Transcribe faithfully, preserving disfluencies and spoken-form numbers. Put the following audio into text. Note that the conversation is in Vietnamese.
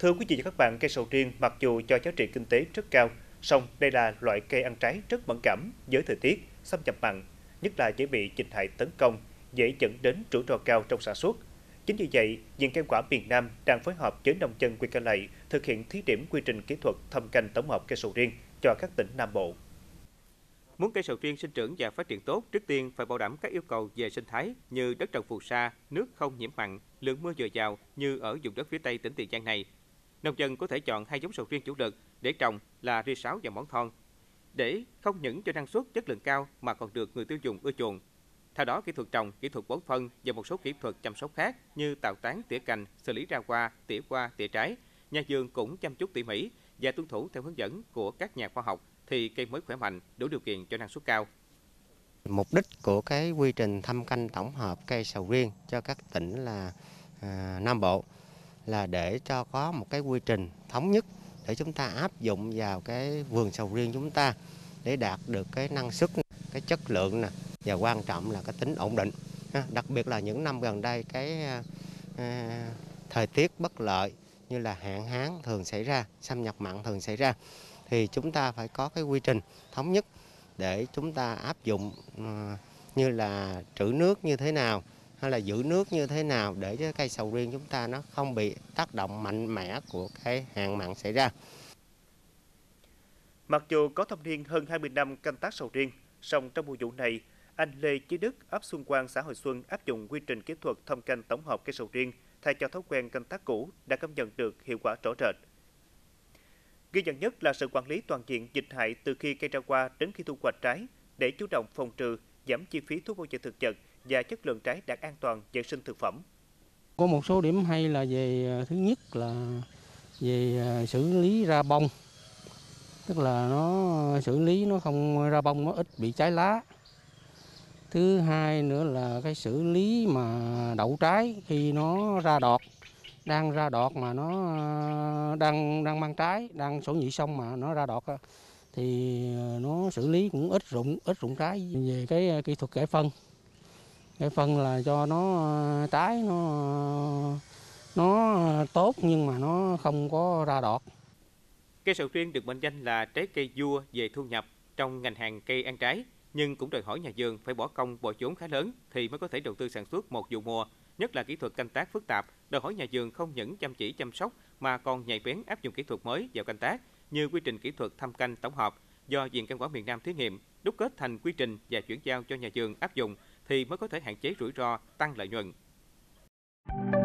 Thưa quý vị và các bạn, cây sầu riêng mặc dù cho giá trị kinh tế rất cao, song đây là loại cây ăn trái rất mẫn cảm với thời tiết, xâm nhập mặn, nhất là dễ bị dịch hại tấn công, dễ dẫn đến rủi ro cao trong sản xuất. Chính vì vậy, Viện Cây quả miền Nam đang phối hợp với nông dân huyện Cai Lậy thực hiện thí điểm quy trình kỹ thuật thâm canh tổng hợp cây sầu riêng cho các tỉnh Nam Bộ. Muốn cây sầu riêng sinh trưởng và phát triển tốt, trước tiên phải bảo đảm các yêu cầu về sinh thái như đất trồng phù sa, nước không nhiễm mặn, lượng mưa dồi dào như ở vùng đất phía Tây tỉnh Tiền Giang này. Nông dân có thể chọn hai giống sầu riêng chủ lực để trồng là Ri sáu và Món Thon, để không những cho năng suất chất lượng cao mà còn được người tiêu dùng ưa chuộng. Theo đó, kỹ thuật trồng, kỹ thuật bón phân và một số kỹ thuật chăm sóc khác như tạo tán, tỉa cành, xử lý ra hoa, tỉa qua, tỉa trái, nhà vườn cũng chăm chút tỉ mỉ và tuân thủ theo hướng dẫn của các nhà khoa học thì cây mới khỏe mạnh, đủ điều kiện cho năng suất cao. Mục đích của cái quy trình thâm canh tổng hợp cây sầu riêng cho các tỉnh là à, Nam Bộ là để cho có một cái quy trình thống nhất để chúng ta áp dụng vào cái vườn sầu riêng chúng ta để đạt được cái năng suất, cái chất lượng nè, và quan trọng là cái tính ổn định. Đặc biệt là những năm gần đây cái à, thời tiết bất lợi như là hạn hán thường xảy ra, xâm nhập mặn thường xảy ra, thì chúng ta phải có cái quy trình thống nhất để chúng ta áp dụng uh, như là trữ nước như thế nào hay là giữ nước như thế nào để cho cây sầu riêng chúng ta nó không bị tác động mạnh mẽ của cái hạn mặn xảy ra. Mặc dù có thâm niên hơn hai mươi năm canh tác sầu riêng, song trong mùa vụ này, anh Lê Chí Đức, ấp Xuân Quang, xã Hội Xuân áp dụng quy trình kỹ thuật thâm canh tổng hợp cây sầu riêng thay cho thói quen canh tác cũ đã cảm nhận được hiệu quả rõ rệt. Ghi nhận nhất là sự quản lý toàn diện dịch hại từ khi cây ra hoa đến khi thu hoạch trái để chủ động phòng trừ, giảm chi phí thuốc bảo vệ thực vật và chất lượng trái đạt an toàn vệ sinh thực phẩm. Có một số điểm hay là về thứ nhất là về xử lý ra bông, tức là nó xử lý nó không ra bông, nó ít bị cháy lá. Thứ hai nữa là cái xử lý mà đậu trái khi nó ra đọt, đang ra đọt mà nó đang đang mang trái, đang sổ nhị xong mà nó ra đọt thì nó xử lý cũng ít rụng ít rụng trái. Về cái kỹ thuật kẻ phân, kẻ phân là cho nó trái nó nó tốt nhưng mà nó không có ra đọt. Cây sầu riêng được mệnh danh là trái cây vua về thu nhập trong ngành hàng cây ăn trái, nhưng cũng đòi hỏi nhà vườn phải bỏ công bỏ vốn khá lớn thì mới có thể đầu tư sản xuất một vụ mùa. Nhất là kỹ thuật canh tác phức tạp, đòi hỏi nhà vườn không những chăm chỉ chăm sóc mà còn nhạy bén áp dụng kỹ thuật mới vào canh tác như quy trình kỹ thuật thâm canh tổng hợp do Viện Cây quả miền Nam thí nghiệm, đúc kết thành quy trình và chuyển giao cho nhà vườn áp dụng thì mới có thể hạn chế rủi ro, tăng lợi nhuận.